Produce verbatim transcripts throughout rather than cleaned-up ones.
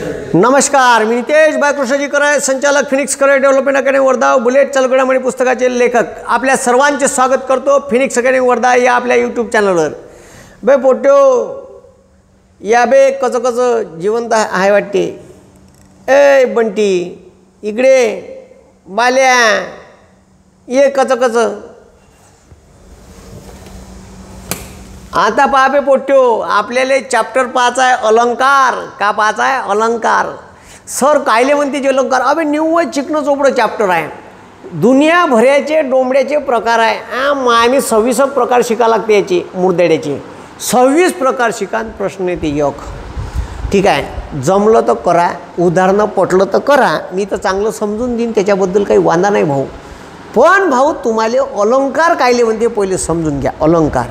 नमस्कार, मी नितेश बाळकृष्णजी कराय, संचालक Phoenix career development academy Wardha, bullet चलगडामणी पुस्तकाचे लेखक. आपल्या सर्वांचे स्वागत करतो फिनिक्स अकॅडमी वर्धा या आपल्या यूट्यूब चॅनलवर. बे पोट्यो, या बे कच कच जिवंत आहे वाटते. ए बंटी, इकडे बाल्या, ये कच कच. आता पहा बे पोट्यो, आपल्याला चॅप्टर पाहायचा आहे अलंकार. का पाहायचा आहे? अलंकार. सर कायले म्हणते जे अलंकार? अबे निव्वळ चिकनं चोपडं चॅप्टर आहे. दुनियाभराचे डोंबड्याचे प्रकार आहे. आम्ही सव्वीस प्रकार शिका लागते याची, मुरदेड्याची सव्वीस प्रकार शिका. प्रश्न येते एक. ठीक आहे, जमलं तर करा, उदाहरणं पटलं तर करा. मी तर चांगलं समजून देईन, त्याच्याबद्दल काही वांदा नाही भाऊ. पण भाऊ तुम्हाला अलंकार कायले म्हणते पहिले समजून घ्या. अलंकार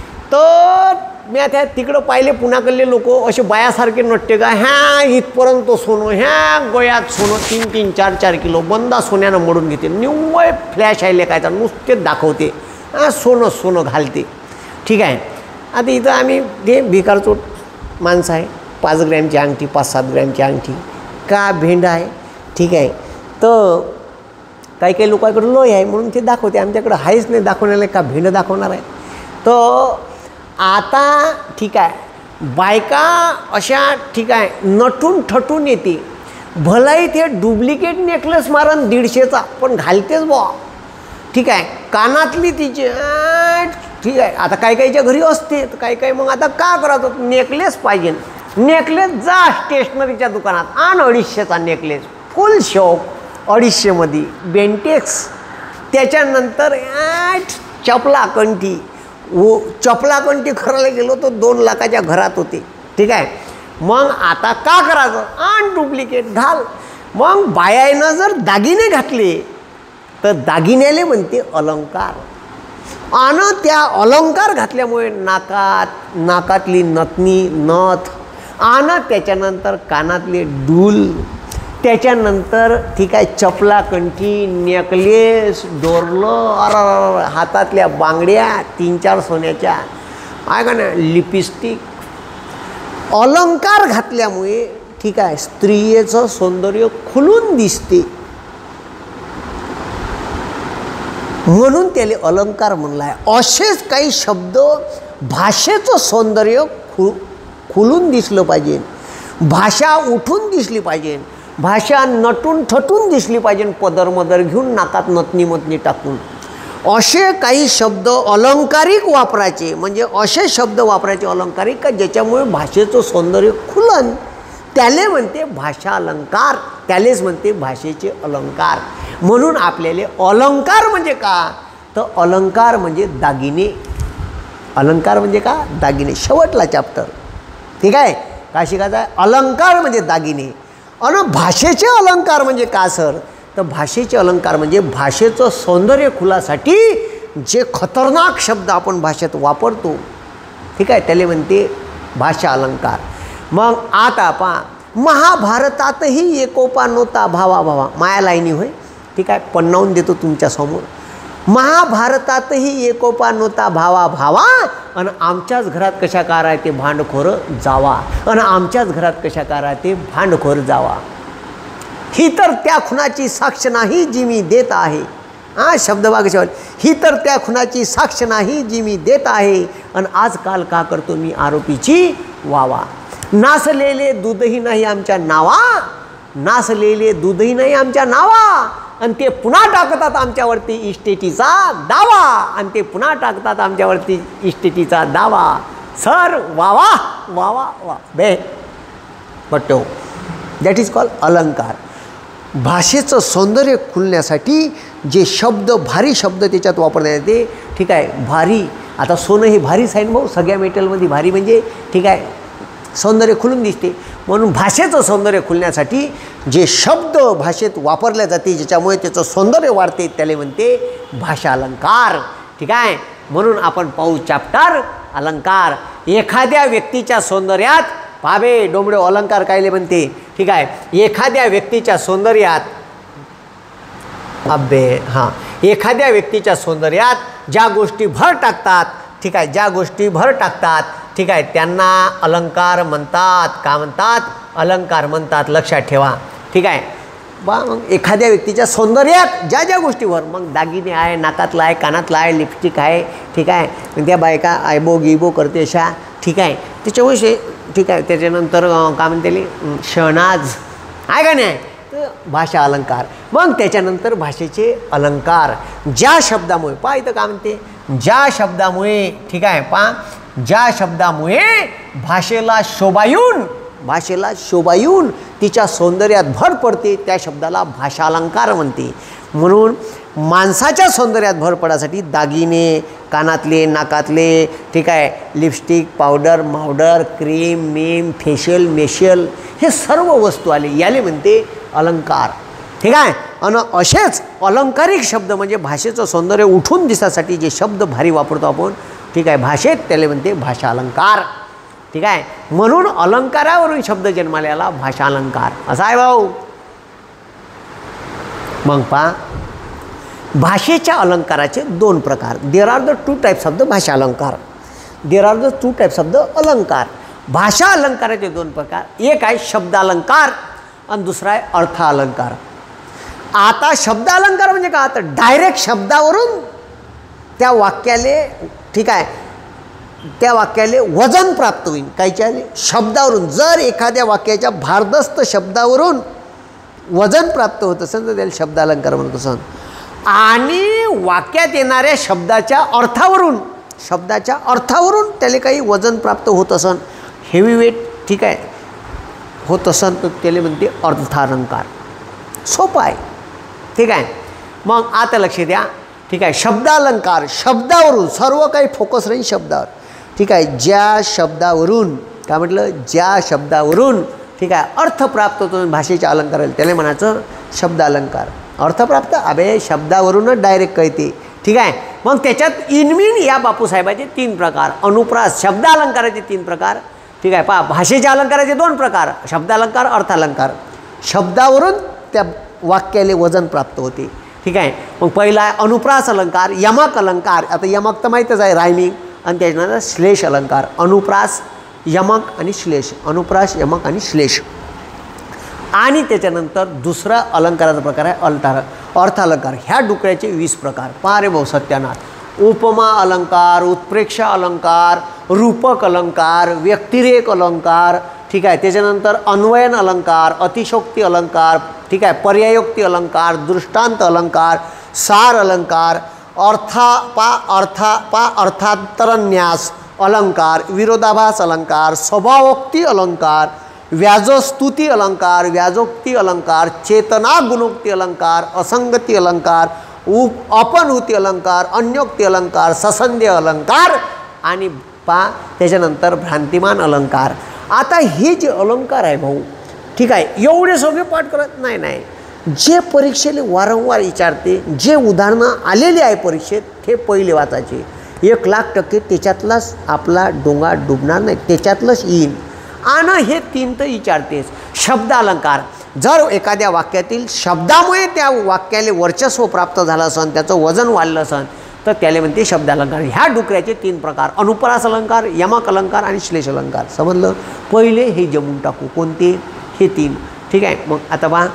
तर मी आता तिकडं पाहिले पुण्याकडले लोक असे बायासारखे नटते का, ह्या इथपर्यंत सोनं, ह्या गोयात सोनं तीन तीन चार चार किलो बंदा सोन्यानं मोडून घेते. निव्वळ फ्लॅश आहे लेखायचा, नुसतेच दाखवते, हां सोनं सोनं घालते. ठीक आहे, आता इथं आम्ही ते भिकारचोट माणसं आहे. पाच ग्रॅमची अंगठी, पाच सात ग्रॅमची अंगठी, का भेंड आहे. ठीक आहे, तर काही काही लोकांकडे लोय आहे म्हणून ते दाखवते. आमच्याकडं आहेच नाही दाखवण्याला, का भेंड दाखवणार आहे. तर आता ठीक आहे, बायका अशा ठीक आहे नटून ठटून येते. भलाई ते डुप्लिकेट नेकलेस मारण दीडशेचा, पण घालतेच बुवा. ठीक आहे, कानातली तिची ठीक आहे. आता काही काहीच्या घरी असते, तर काही काही मग आता का करायचं, नेकलेस पाहिजे. नेकलेस जा स्टेशनरीच्या दुकानात आण अडीचशेचा नेकलेस, फुल शॉप अडीचशेमध्ये बेंटेक्स. त्याच्यानंतर चपला कंठी, वो चपला कंठी करायला गेलो तर दोन लाखाच्या घरात होते. ठीक आहे, मग आता का करायचं, आण डुप्लिकेट घाल. मग बायानं जर दागिने घातले तर दागिन्याले म्हणते अलंकार. आणि त्या अलंकार घातल्यामुळे नाकात नाकातली नथनी नथ, आणि त्याच्यानंतर कानातले डूल, त्याच्यानंतर ठीक आहे चपला कंठी, नेकलेस, डोरलं, अर हातातल्या बांगड्या तीन चार सोन्याच्या आहे का ना, लिपस्टिक. अलंकार घातल्यामुळे ठीक आहे स्त्रियेचं सौंदर्य खुलून दिसते, म्हणून त्याला अलंकार म्हणलं आहे. असेच काही शब्द भाषेचं सौंदर्य खु खुलून दिसलं पाहिजे, भाषा उठून दिसली पाहिजे, भाषा नटून ठटून दिसली पाहिजे, पदरमदर घेऊन नाकात नतनी मतनी टाकून. असे काही शब्द अलंकारिक वापरायचे, म्हणजे असे शब्द वापरायचे अलंकारिक का ज्याच्यामुळे भाषेचं सौंदर्य खुलन, त्याले म्हणते भाषा अलंकार, त्यालेच म्हणते भाषेचे अलंकार. म्हणून आपल्याला अलंकार म्हणजे का, तर अलंकार म्हणजे दागिने. अलंकार म्हणजे का, दागिने. शेवटला चॅप्टर. ठीक आहे, का शिकायचं आहे, अलंकार म्हणजे दागिने. आणि भाषेचे अलंकार म्हणजे का सर, तर भाषेचे अलंकार म्हणजे भाषेचं सौंदर्य खुलासाठी जे खतरनाक शब्द आपण भाषेत वापरतो, ठीक आहे, त्याला म्हणते भाषा अलंकार. मग आता पहा, महाभारतातही एकोपा नव्हता भावा भावा, माया लाईनी होय. ठीक आहे, पन्नावून देतो तुमच्यासमोर. महाभारतातही एकोपा नव्हता भावा भावा, आणि आमच्याच घरात कशा का राहते भांडखोर जावा, आणि आमच्याच घरात कशा का राहते भांडखोर जावा. ही तर त्या खुनाची साक्ष नाही जी मी देत आहे. हां शब्दभाग, ही तर त्या खुनाची साक्ष नाही जी मी देत आहे, आणि आजकाल का करतो मी आरोपीची वावा. नासलेले दूधही नाही आमच्या नावा, नासलेले दूधही नाही आमच्या नावा, आणि ते पुन्हा टाकतात आमच्यावरती इस्टेटीचा दावा, आणि ते पुन्हा टाकतात आमच्यावरती इस्टेटीचा दावा. सर वावा वावा वा बे बट्टो, दॅट इज कॉल्ड अलंकार. भाषेचं सौंदर्य खुलण्यासाठी जे शब्द, भारी शब्द त्याच्यात वापरण्यात येते. ठीक आहे, भारी. आता सोनं हे भारीच आहे भाऊ, सगळ्या मेटलमध्ये भारी म्हणजे ठीक आहे सौंदर्य खुलून दिसते. म्हणून भाषेचं सौंदर्य खुलण्यासाठी जे शब्द भाषेत वापरले जाते, ज्याच्यामुळे त्याचं सौंदर्य वाढते, त्याला म्हणते भाषा अलंकार. ठीक आहे, म्हणून आपण पाहू चॅप्टर अलंकार. एखाद्या व्यक्तीच्या सौंदर्यात पाबे डोंबडे अलंकार कायले म्हणते. ठीक आहे, एखाद्या व्यक्तीच्या सौंदर्यात अबे हां एखाद्या व्यक्तीच्या सौंदर्यात ज्या गोष्टी भर टाकतात, ठीक आहे, ज्या गोष्टी भर टाकतात ठीक आहे, त्यांना अलंकार म्हणतात. का म्हणतात? अलंकार म्हणतात. लक्षात ठेवा. ठीक आहे बा. मग एखाद्या व्यक्तीच्या सौंदर्यात ज्या ज्या गोष्टीवर, मग दागिने आहे, नाकातला आहे, कानातला आहे, लिपस्टिक आहे, ठीक आहे, मग त्या बायका आयबो गिबो करते अशा, ठीक आहे, त्याच्यामुळे ठीक आहे. त्याच्यानंतर काय म्हणते शहनाज आहे का नाही, तर भाषा अलंकार. मग त्याच्यानंतर भाषेचे अलंकार ज्या शब्दामुळे, पहा इथं काय म्हणते, ज्या शब्दामुळे, ठीक आहे पहा, ज्या शब्दामुळे भाषेला शोभा येऊन, भाषेला शोभा येऊन तिच्या सौंदर्यात भर पडते त्या शब्दाला भाषा अलंकार म्हणते. म्हणून माणसाच्या सौंदर्यात भर पडासाठी दागिने, कानातले, नाकातले, ठीक आहे, लिपस्टिक, पावडर, मावडर, क्रीम, मीम, फेशियल, मेशियल, हे सर्व वस्तू आले, याले म्हणते अलंकार. ठीक आहे. आणि असेच अलंकारिक शब्द म्हणजे भाषेचं सौंदर्य उठून दिसासाठी जे शब्द भारी वापरतो आपण, ठीक आहे, भाषेत त्याला म्हणते भाषा अलंकार. ठीक आहे. म्हणून अलंकारावरून शब्द जन्माला आला भाषा अलंकार. असा आहे भाऊ. मग पहा, भाषेच्या अलंकाराचे दोन प्रकार. There are the two types of the भाषा अलंकार. There are the two types of the अलंकार. भाषा अलंकाराचे दोन प्रकार. एक आहे शब्द अलंकार आणि दुसरा आहे अर्थ अलंकार. आता शब्द अलंकार म्हणजे का, तर डायरेक्ट शब्दावरून त्या वाक्याले, ठीक आहे, त्या वाक्याले वजन प्राप्त होईल. कायच्या शब्दावरून. जर एखाद्या वाक्याच्या भारदस्त शब्दावरून वजन प्राप्त होत असेल तर त्याला शब्द अलंकार म्हणत असेल. आणि वाक्यात येणाऱ्या शब्दाच्या अर्थावरून, शब्दाच्या अर्थावरून त्याला काही वजन प्राप्त होत असेल, हेवी वेट, ठीक आहे, होत असेल तर त्याला म्हणते अर्थालंकार. सोपं आहे. ठीक आहे. मग आता लक्ष द्या. ठीक आहे. शब्दालंकार, शब्दावरून सर्व काही फोकस राहील शब्दावर. ठीक आहे. ज्या शब्दावरून, काय म्हटलं, ज्या शब्दावरून, ठीक आहे, अर्थ प्राप्त होतो भाषेच्या अलंकाराला त्याला म्हणायचं शब्द अलंकार. अर्थप्राप्त अबे शब्दावरूनच डायरेक्ट कळते. ठीक आहे. मग त्याच्यात इनमीन या बापूसाहेबाचे तीन प्रकार. अनुप्रास शब्द अलंकाराचे तीन प्रकार. ठीक आहे. पहा, भाषेच्या अलंकाराचे दोन प्रकार, शब्दालंकार, अर्थालंकार. शब्दावरून त्या वाक्याले वजन प्राप्त होते. ठीक आहे. मग पहिला आहे अनुप्रास अलंकार, यमक अलंकार. आता यमक तर माहीतच आहे, रायमिंग. आणि त्याच्यानंतर श्लेष अलंकार. अनुप्रास, यमक आणि श्लेष. अनुप्रास, यमक आणि श्लेष. आणि त्याच्यानंतर दुसरा अलंकाराचा प्रकार आहे अल्टार अर्थालंकार. ह्या डुकऱ्याचे वीस प्रकार. पहा रे भाऊ सत्यानाथ. उपमा अलंकार, उत्प्रेक्षा अलंकार, रूपक अलंकार, व्यक्तिरेक अलंकार. ठीक आहे. त्याच्यानंतर अन्वयन अलंकार, अतिशोक्ती अलंकार, ठीक आहे, पर्यायोक्ती अलंकार, दृष्टांत अलंकार, सार अलंकार, अर्था पा अर्था पा अर्थांतरन्यास अलंकार, विरोधाभास अलंकार, स्वभावोक्ती अलंकार, व्याजस्तुती अलंकार, व्याजोक्ती अलंकार, चेतना गुणोक्ती अलंकार, असंगती अलंकार, उप अपनहुती अलंकार, अन्योक्ती अलंकार, ससंध्य अलंकार आणि पा त्याच्यानंतर भ्रांतिमान अलंकार. आता हे जे अलंकार आहे भाऊ, ठीक आहे, एवढे सगळे पाठ करत नाही. नाही जे परीक्षेला वारंवार विचारते, जे उदाहरणं आलेले आहे परीक्षेत, हे पहिले वाचायचे. एक लाख टक्के त्याच्यातलाच आपला डोंगा डुबणार नाही, त्याच्यातलंच येईल. आणि हे तीन तर विचारतेच. शब्द अलंकार, जर एखाद्या वाक्यातील शब्दामुळे त्या वाक्याला वर्चस्व प्राप्त झालं असन, त्याचं वजन वाढलं असन, तर त्याला म्हणते शब्द अलंकार. ह्या डुकऱ्याचे तीन प्रकार, अनुप्रास अलंकार, यमक अलंकार आणि श्लेष अलंकार. समजलं. पहिले हे जमून टाकू. कोणते? हे तीन. ठीक आहे. मग आता पहा,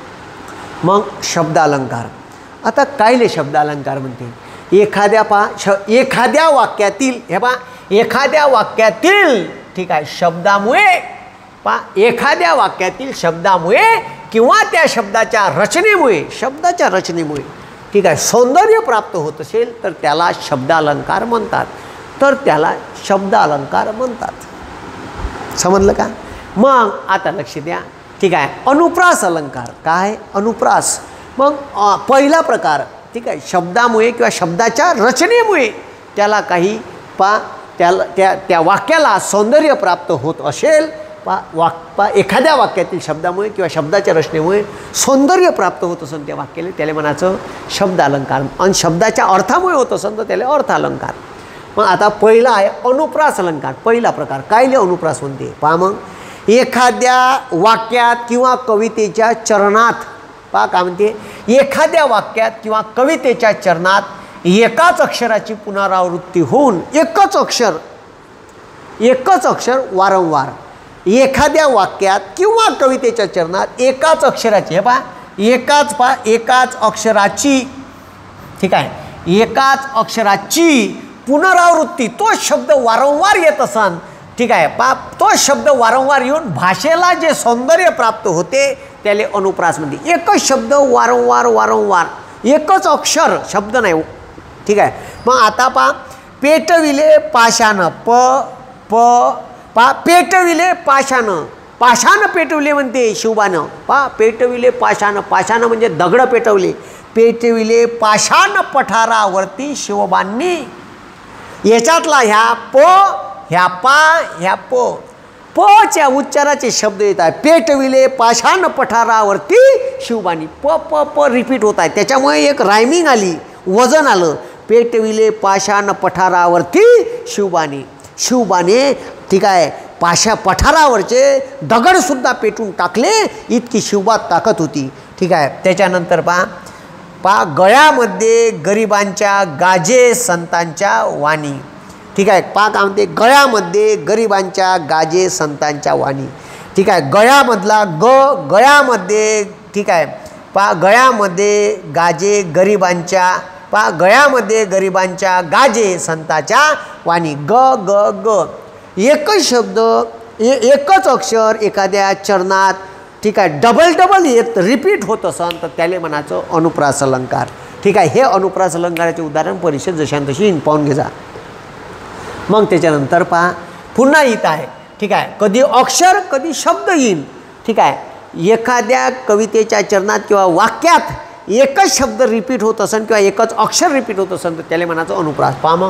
मग शब्द अलंकार. आता कायले शब्द अलंकार म्हणते? एखाद्या पहा श एखाद्या वाक्यातील, हे पहा, एखाद्या वाक्यातील, ठीक आहे, शब्दामुळे, पहा, एखाद्या वाक्यातील शब्दामुळे किंवा त्या शब्दाच्या रचनेमुळे, शब्दाच्या रचनेमुळे, ठीक आहे, सौंदर्य प्राप्त होत असेल तर त्याला शब्द अलंकार म्हणतात. तर त्याला शब्द अलंकार म्हणतात. समजलं का? मग आता लक्ष द्या. ठीक आहे. अनुप्रास अलंकार. काय? अनुप्रास. मग पहिला प्रकार, ठीक आहे, शब्दामुळे किंवा शब्दाच्या रचनेमुळे त्याला काही पा त्याला त्या त्या वाक्याला सौंदर्य प्राप्त होत असेल, पा वाक पा एखाद्या वाक्यातील शब्दामुळे किंवा शब्दाच्या रचनेमुळे सौंदर्य प्राप्त होत असेल त्या वाक्याला, त्याला म्हणायचं शब्द अलंकार. आणि शब्दाच्या अर्थामुळे होत असेल तर त्याला अर्थ अलंकार. मग आता पहिला आहे अनुप्रास अलंकार. पहिला प्रकार. कायले अनुप्रास म्हणते? पहा, मग एखाद्या वाक्यात किंवा कवितेच्या चरणात, पहा काय म्हणते, एखाद्या वाक्यात किंवा कवितेच्या चरणात एकाच अक्षराची पुनरावृत्ती होऊन, एकच अक्षर एकच अक्षर वारंवार एखाद्या वाक्यात किंवा कवितेच्या चरणात एकाच अक्षराची, हे पहा एकाच पहा एकाच अक्षराची, ठीक आहे, एकाच अक्षराची पुनरावृत्ती, तो शब्द वारंवार येत असन, ठीक आहे, पा तो शब्द वारंवार येऊन भाषेला जे सौंदर्य प्राप्त होते त्याले अनुप्रास म्हणते. एकच शब्द वारंवार वारंवार एकच अक्षर शब्द नाही, ठीक आहे. मग आता पा पेटविले पाषाण, प प पा पेटविले पाषाण, पाषाण पेटविले म्हणते शिवबानं, पा पेटविले पाषाण, पाषाण म्हणजे दगड पेटवले, पेटविले पाषाण पठारावरती शिवबांनी. याच्यातला ह्या प ह्या पा ह्या प पच्या उच्चाराचे शब्द येत आहे. पेटविले पाषाण पठारावरती शिवबानी, प प प रिपीट होत आहे, त्याच्यामुळे एक रायमिंग आली, वजन आलं. पेटविले पाषाण पठारावरती शिवबाने, शिवबाने, ठीक आहे, पाशा पठारावरचे दगडसुद्धा पेटून टाकले, इतकी शिवबात ताकद होती, ठीक आहे. त्याच्यानंतर पा पा गळ्यामध्ये गरिबांच्या गाजे संतांच्या वाणी, ठीक आहे. पा काय म्हणते गळ्यामध्ये गरिबांच्या गाजे संतांच्या वाणी, ठीक आहे. गळ्यामधला ग गळ्यामध्ये, ठीक आहे, पा गळ्यामध्ये गाजे गरिबांच्या, पा गळ्यामध्ये गरिबांच्या गाजे संतांच्या वाणी, ग ग ग एकच शब्द ए एकच अक्षर एखाद्या चरणात, ठीक आहे, डबल डबल येत रिपीट होत असन तर त्याला म्हणायचं अनुप्रास अलंकार, ठीक आहे. हे अनुप्रास अलंकाराचे उदाहरण परिषद जशान तशी पाहून घे जा. मग त्याच्यानंतर पहा पुन्हा येत आहे, ठीक आहे, कधी अक्षर कधी शब्द येईन, ठीक आहे. एखाद्या कवितेच्या चरणात किंवा वाक्यात एकच शब्द रिपीट होत असन किंवा एकच अक्षर रिपीट होत असन तर त्याला म्हणायचं अनुप्रास. पहा मग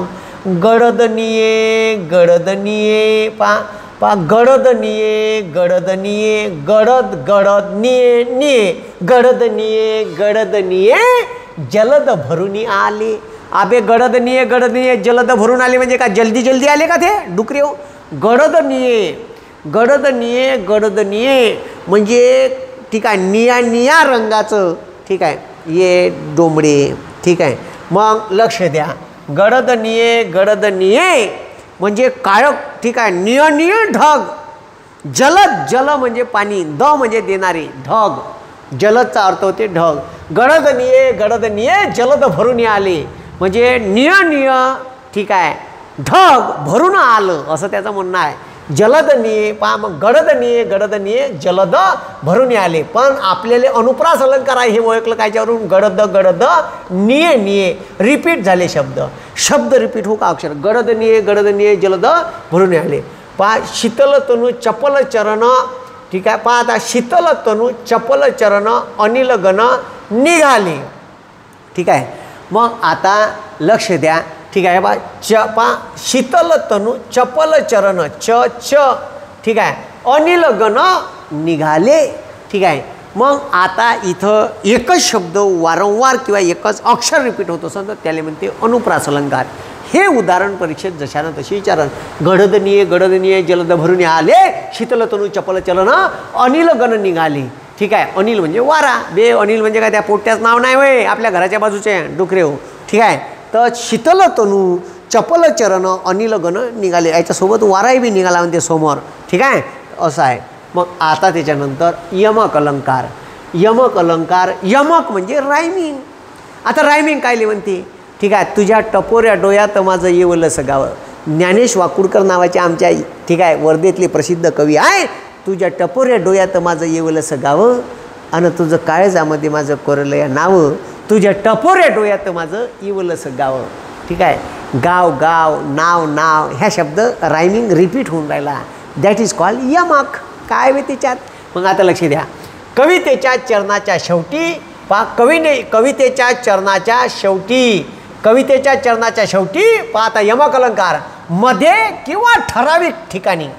गडदनिये गडदनिये, पा पा गडदनिये गडदनिये, गडद गडद निये निये, गडदनिये गडदनिये जलद भरूनी आले. आबे गडदनिये गडदनिये जलद भरून आले म्हणजे का जल्दी जल्दी आले का ते डुकरे हो. गडदनिये गडदनिये गडदनिये म्हणजे, ठीक आहे, निया निया रंगाचं, ठीक आहे, ये डोंबडे, ठीक आहे. मग लक्ष द्या, गडदनिये गडदनिये म्हणजे काळक, ठीक आहे, नियनिय ढग, जलद जल म्हणजे पाणी, द म्हणजे देणारे, ढग जलदचा अर्थ होते ढग. गडदनिये गडदनिये जलद भरून आले म्हणजे नियनिय, ठीक आहे, ढग भरून आलं असं त्याचं म्हणणं आहे. जलदनिये, पहा मग गडदनिये गडदनिये जलद भरून आले. पण आपल्याला अनुप्रास अलंकार आहे हे ओळखलं कायच्यावरून, गडद गडद निये निये रिपीट झाले शब्द, शब्द रिपीट हो का अक्षर, गडदनिये गडदनिये जलद भरून आले. पहा शीतल तनू चपल चरण, ठीक आहे. पहा आता शीतल तनू चपल चरण अनिल गण निघाले, ठीक आहे. मग आता लक्ष द्या, ठीक आहे. बा च पा शीतल तनू चपल चरण च च, ठीक आहे, अनिल गण निघाले, ठीक आहे. मग आता इथं एकच शब्द वारंवार किंवा एकच अक्षर रिपीट होत असेल तर त्याला म्हणते अनुप्रास अलंकार. हे उदाहरण परीक्षेत जशानं तशी विचारण. गडदनिये गडदनिये जलद भरून आले, शीतल तनू चपल चलन अनिल गण निघाले, ठीक आहे. अनिल म्हणजे वारा, बे अनिल म्हणजे काय त्या पोट्याचं नाव नाही होय, आपल्या घराच्या बाजूचे डुकरे हो, ठीक आहे. तर शीतल तनू चपल चरण अनिल गण निघाले, याच्यासोबत वाराही बी निघाला म्हणते समोर, ठीक आहे, असं आहे. मग आता त्याच्यानंतर यमक अलंकार. यमक अलंकार, यमक म्हणजे रायमिंग. आता रायमिंग काय म्हणते, ठीक आहे. तुझ्या टपोऱ्या डोळ्यात माझं येवलं सगावं, ज्ञानेश वाकुडकर नावाचे आमच्या, ठीक आहे, वर्धेतले प्रसिद्ध कवी आहे. तुझ्या टपोऱ्या डोळ्यात माझं येवलं सगावं आणि तुझं काळजामध्ये माझं कोरलं या नावं, तुझ्या टपोऱ्या डोळ्यात माझं येवलंसं गाव, ठीक आहे. गाव गाव नाव नाव ह्या शब्द रायमिंग रिपीट होऊन राहिला, दॅट इज कॉल्ड यमक. काय वे त्याच्यात. मग आता लक्ष द्या, कवितेच्या चरणाच्या शेवटी, पा कवीने कवितेच्या चरणाच्या शेवटी, कवितेच्या चरणाच्या शेवटी पहा आता यमक अलंकार मध्ये किंवा ठराविक ठिकाणी,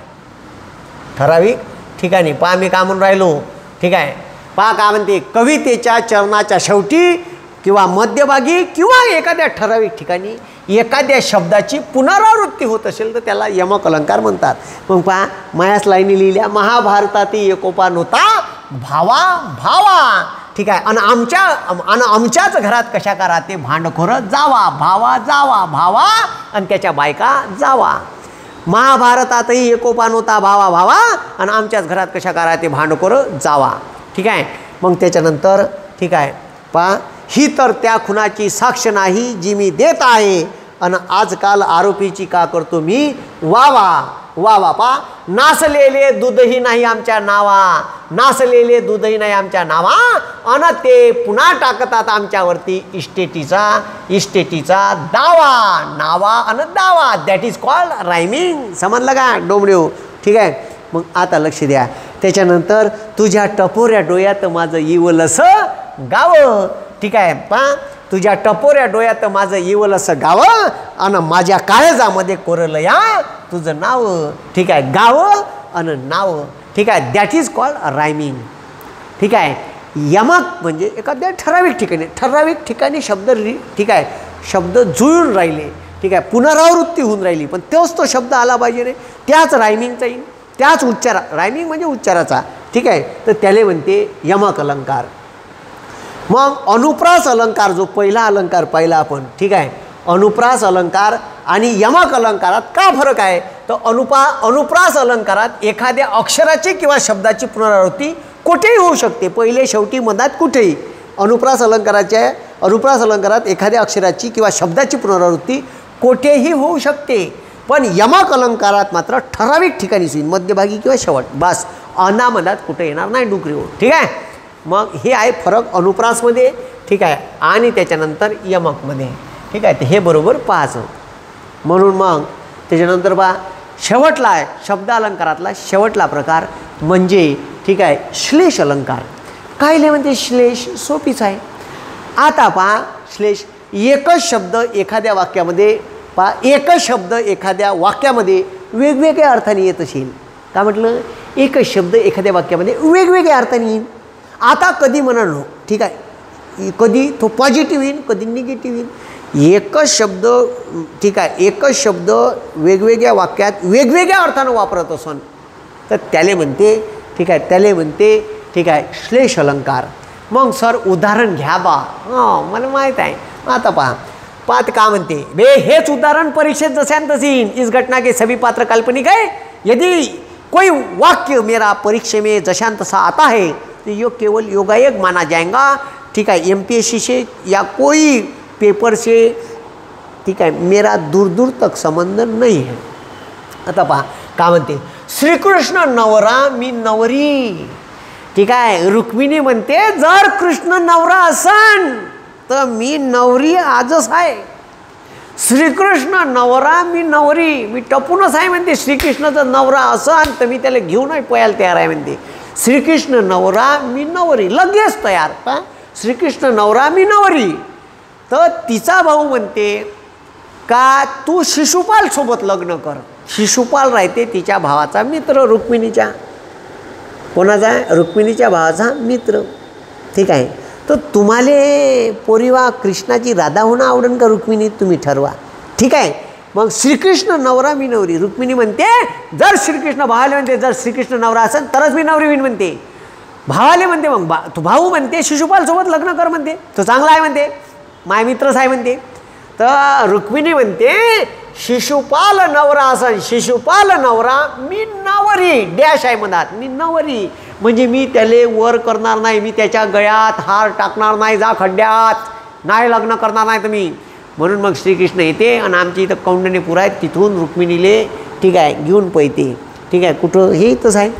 ठराविक ठिकाणी. पहा मी काय म्हणून राहिलो, ठीक आहे. पहा काय म्हणते, कवितेच्या चरणाच्या शेवटी किंवा मध्यभागी किंवा एखाद्या ठराविक ठिकाणी एखाद्या शब्दाची पुनरावृत्ती होत असेल तर त्याला यमक अलंकार म्हणतात. मग पहा मायास लाईनी लिहिल्या, महाभारताती एकोपा नव्हता भावा भावा, ठीक आहे. आणि आमच्या आणि आमच्याच घरात कशा का राहते भांडखोर जावा, भावा जावा भावा आणि त्याच्या बायका जावा. महाभारतातही एकोपा नव्हता भावा भावा आणि आमच्याच घरात कशा करा ते भांडखोर जावा. ठीक आहे. मग त्याच्यानंतर ठीक आहे पा ही तर त्या खुनाची साक्ष नाही जी मी देत आहे आणि आजकाल आरोपीची का करतो मी वावा वावा. पा नासलेले दूधही नाही आमच्या नावा नासलेले दूधही नाही आमच्या नावा आणि ते पुन्हा टाकतात आमच्यावरती इस्टेटीचा इस्टेटीचा दावा नावा आणि दावा. That is called rhyming. समजलं का डोंबड्यो. ठीक आहे. मग आता लक्ष द्या. त्याच्यानंतर तुझ्या टपोऱ्या डोळ्यात माझं इवलसं गावं. ठीक आहे. पा तुझ्या टपोऱ्या डोळ्यात माझं इवलसं गावं आणि माझ्या काळजामध्ये कोरलं या तुझं नाव. ठीक आहे. गावं आणि नाव. ठीक आहे. That is called rhyming. ठीक आहे. यमक म्हणजे एखाद्या ठराविक ठिकाणी ठराविक ठिकाणी शब्द रि ठीक आहे शब्द जुळून राहिले. ठीक आहे. पुनरावृत्ती होऊन राहिली पण तोच तो शब्द आला पाहिजे रे. त्याच रायमिंगचा येईल त्याच उच्चारा. रायमिंग म्हणजे उच्चाराचा. ठीक आहे. तर त्याला म्हणते यमक अलंकार. मग अनुप्रास अलंकार जो पहिला अलंकार पाहिला आपण. ठीक आहे. अनुप्रास अलंकार आणि यमक अलंकारात का फरक आहे तर अनुपा अनुप्रास अलंकारात एखाद्या अक्षराची किंवा शब्दाची पुनरावृत्ती कुठेही होऊ शकते. पहिले शेवटी मधात कुठेही. अनुप्रास अलंकाराच्या अनुप्रास अलंकारात एखाद्या अक्षराची किंवा शब्दाची पुनरावृत्ती कोठेही होऊ शकते पण यमक अलंकारात मात्र ठराविक ठिकाणी होईल मध्यभागी किंवा शेवट बस. अनामधात कुठे येणार नाही डुकरीवर. ठीक आहे. मग हे आहे फरक अनुप्रासमध्ये. ठीक आहे. आणि त्याच्यानंतर यमकमध्ये. ठीक आहे. हे बरोबर पाहायचं. म्हणून मग त्याच्यानंतर बा शेवटला आहे शब्द अलंकारातला शेवटला प्रकार म्हणजे ठीक आहे श्लेष अलंकार. काय लिहि म्हणते श्लेष सोपीच आहे. आता पहा श्लेष एकच शब्द एखाद्या वाक्यामध्ये पहा एकच शब्द एखाद्या वाक्यामध्ये वेगवेगळ्या अर्थाने येत असेल. का म्हटलं एकच शब्द एखाद्या वाक्यामध्ये वेगवेगळ्या अर्थाने येईल. आता कधी म्हणालो ठीक आहे कधी तो पॉझिटिव्ह येईल कधी निगेटिव्ह येईल. एकच शब्द ठीक आहे एकच शब्द वेगवेगळ्या वाक्यात वेगवेगळ्या अर्थानं वापरत असून तर त्याले म्हणते ठीक आहे त्याले म्हणते ठीक आहे श्लेष अलंकार. मग सर उदाहरण घ्या बा. हां मला माहीत आहे. आता पहा पात का म्हणते बे हेच उदाहरण परीक्षेत जशान तसे येईन. इस घटना के सभी पात्र काल्पनिक है. यदि कोई वाक्य मेरा परीक्षा में जशान तसा आता है तो ये केवल योगायोग माना जाएगा. ठीक है. एम पी एस सी से या कोई पेपर से ठीक है मेरा दूर दूर तक संबंध नहीं है. आता पहा का म्हणते श्रीकृष्ण नवरा मी नवरी. ठीक आहे. रुक्मिणी म्हणते जर कृष्ण नवरा असन तर मी नवरी आजच आहे. श्रीकृष्ण नवरा मी नवरी मी टपूनच आहे म्हणते. श्रीकृष्णाचा नवरा असन तर मी त्याला घेऊनही पयाला तयार आहे म्हणते. श्रीकृष्ण नवरा मी नवरी लगेच तयार. पहा श्रीकृष्ण नवरा मी नवरी. तर तिचा भाऊ म्हणते का तू शिशुपाल सोबत लग्न कर. शिशुपाल राहते तिच्या भावाचा मित्र रुक्मिणीच्या. कोणाचा रुक्मिणीच्या भावाचा मित्र. ठीक आहे. तर तुम्हाला पोरीवा कृष्णाची राधा होणं आवडेल का रुक्मिणी तुम्ही ठरवा. ठीक आहे. मग श्रीकृष्ण नवरा मी नवरी. रुक्मिणी म्हणते जर श्रीकृष्ण भावाले म्हणते जर श्रीकृष्ण नवरा असेल तरच मी नवरी होईन म्हणते. भावाले म्हणते मग बा तो भाऊ म्हणते शिशुपाल सोबत लग्न कर म्हणते. तो चांगला आहे म्हणते माय मित्रच आहे म्हणते. तर रुक्मिणी म्हणते शिशुपाल नवरा असेल शिशुपाल नवरा मी नवरी डॅश आहे म्हणतात मी नवरी म्हणजे मी त्याले वर करणार नाही. मी त्याच्या गळ्यात हार टाकणार नाही जा खड्ड्यात नाही लग्न करणार नाही तुम्ही. म्हणून मग श्रीकृष्ण येते आणि आमची इथं कौंडण्यपूर आहे तिथून रुक्मिणीले ठीक आहे घेऊन पळते. ठीक आहे. कुठं हे इथंच आहे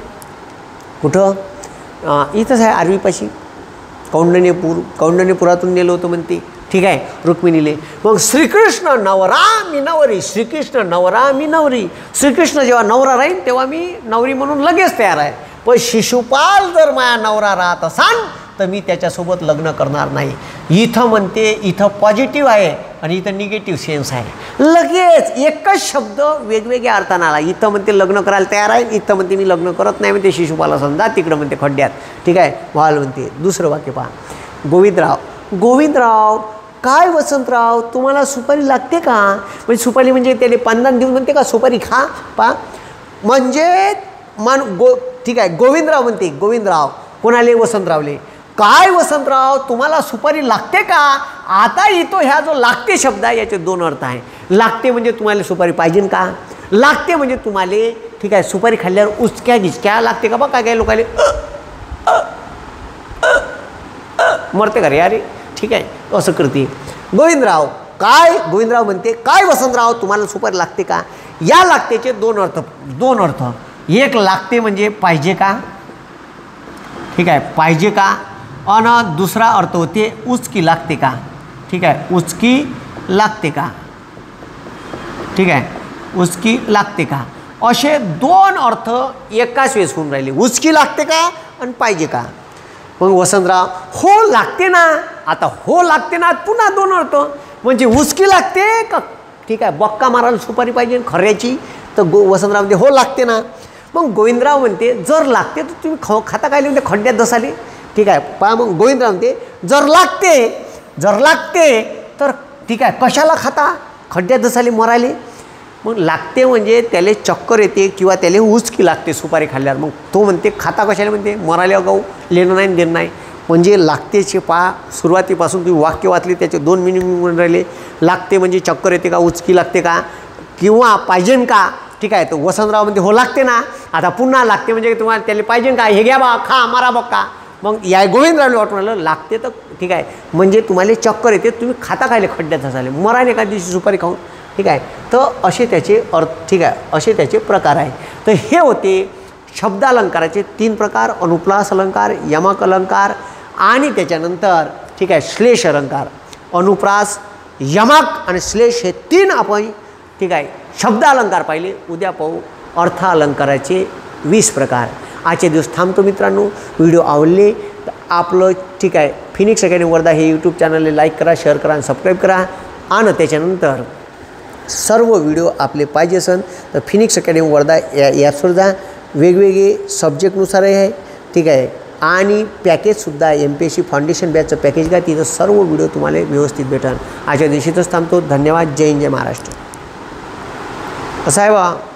कुठं इथंच आहे आरवीपाशी कौंडण्यपूर. कौंडण्यपुरातून नेलं होतं म्हणते. ठीक आहे रुक्मिणीले. मग श्रीकृष्ण नवरा मी नवरी. श्रीकृष्ण नवरा मी नवरी. श्रीकृष्ण जेव्हा नवरा राहील तेव्हा मी नवरी म्हणून लगेच तयार आहे. पण शिशुपाल जर माझ्या नवरा राहत असाल तर मी त्याच्यासोबत लग्न करणार नाही. इथं म्हणते इथं पॉझिटिव्ह आहे आणि इथं निगेटिव्ह सेन्स आहे. लगेच एकच शब्द वेगवेगळ्या अर्थानं आला. इथं म्हणते लग्न करायला तयार आहे इथं म्हणते मी लग्न करत नाही म्हणते शिशुपाला समजा तिकडं म्हणते खड्ड्यात. ठीक आहे. व्हाल म्हणते. दुसरं वाक्य पहा गोविंदराव. गोविंदराव काय वसंतराव तुम्हाला सुपारी लागते का. म्हणजे सुपारी म्हणजे त्याला पानदान देऊन म्हणते का सुपारी खा. पा म्हणजे मन गो ठीक आहे. गोविंदराव म्हणते गोविंदराव कोणाले वसंतरावले काय वसंतराव तुम्हाला सुपारी लागते का. आता येतो ह्या जो लागते शब्द आहे याचे दोन अर्थ आहे. लागते म्हणजे तुम्हाला सुपारी पाहिजे का. लागते म्हणजे तुम्हाला ठीक आहे सुपारी खाल्ल्यावर उचक्या गिचक्या लागते का बा काय काय लोकांना मरते का रे अरे ठीक आहे असं करते. गोविंदराव काय गोविंदराव म्हणते काय वसंतराव तुम्हाला सुपारी लागते का. या लागतेचे दोन अर्थ दोन अर्थ एक लागते म्हणजे पाहिजे का ठीक आहे पाहिजे का आणि दुसरा अर्थ होते उचकी लागते का ठीक आहे उचकी लागते का ठीक आहे उचकी लागते का असे दोन अर्थ एकाच वेळेस होऊन राहिले उचकी लागते का आणि पाहिजे का. मग वसंतराव हो लागते ना आता हो लागते ना पुन्हा दोन अर्थ म्हणजे उचकी लागते का ठीक आहे बक्का मारायला सुपारी पाहिजे खऱ्याची तर गो वसंतराव म्हणते हो लागते ना. मग गोविंदराव म्हणते जर लागते तर तुम्ही ख खाता काय म्हणते खड्ड्यात दसाले ठीक आहे पहा. मग गोविंदराव म्हणते जर लागते जर लागते तर ठीक आहे कशाला खाता खड्ड्यात दसाले मराले. मग लागते म्हणजे त्याला चक्कर येते किंवा त्याला उचकी लागते सुपारी खाल्ल्यावर. मग तो म्हणते खाता कशाला म्हणते मराले अगाऊ लेणं नाही देणं नाही म्हणजे लागतेचे पहा सुरुवातीपासून तुम्ही वाक्य वाचले त्याचे दोन मिनिट म्हणून राहिले. लागते म्हणजे चक्कर येते का उचकी लागते का किंवा पाहिजे का ठीक आहे. तो वसंतराव म्हणते हो लागते ना आता पुन्हा लागते म्हणजे तुम्हाला त्याला पाहिजे का हे घ्या बा खा मारा बक्का. मग या गोविंदरावला वाटून आलं लागते तर ठीक आहे म्हणजे तुम्हाला चक्कर येते तुम्ही खाता खायले खड्ड्यात झाले मराने एका दिवशी सुपारी खाऊन ठीक आहे. तर असे त्याचे अर्थ ठीक आहे असे त्याचे प्रकार आहे. तर हे होते शब्दालंकाराचे तीन प्रकार अनुप्रास अलंकार यमक अलंकार आणि त्याच्यानंतर ठीक आहे श्लेष अलंकार. अनुप्रास यमक आणि श्लेष हे तीन आपण ठीक आहे शब्दालंकार पाहिले. उद्या पाहू अर्थ अलंकाराचे वीस प्रकार. आजचे दिवस थांबतो मित्रांनो. व्हिडिओ आवडले तर आपलं ठीक आहे फिनिक्स अकॅडमी वर्धा हे यूट्यूब चॅनलला लाईक करा शेअर करा आणि सबस्क्राईब करा. आणि त्याच्यानंतर सर्व व्हिडिओ आपले पाहिजे असेल तर फिनिक्स अकॅडमी वर्धा या ॲप्सवर जा. वेगवेगळे सब्जेक्टनुसार आहे ठीक आहे आणि पॅकेजसुद्धा M P S C foundation बॅचचं पॅकेज घ्या तिथं सर्व व्हिडिओ तुम्हाला व्यवस्थित भेटेल. आजच्या दिवशीतच थांबतो. धन्यवाद. जय हिंद जय महाराष्ट्र. असं आहे बा.